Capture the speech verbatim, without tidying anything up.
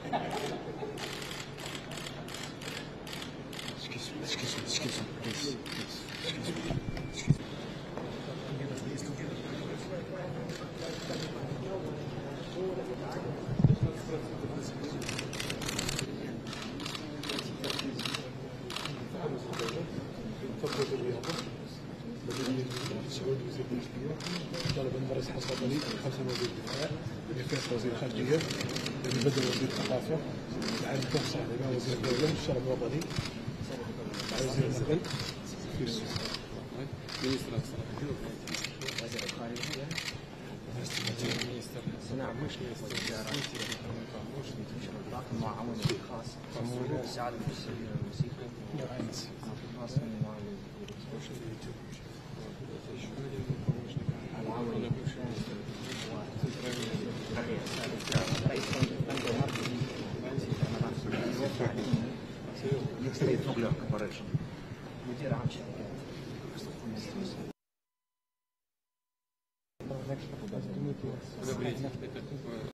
Excuse me, excuse me, excuse me, please, please, excuse me, excuse me. طلب المدرس حسن بني خمسة وزير الدفاع رفيق وزير الخارجية بدل وزير الثقافة بعد توصل إلى وزير الدولة الشرف الوطني وزير النقل وزير الخارجية نعم مش المعاون الخاص السعادة البشرية والموسيقى الخاص بالمعاون مدير عام شركة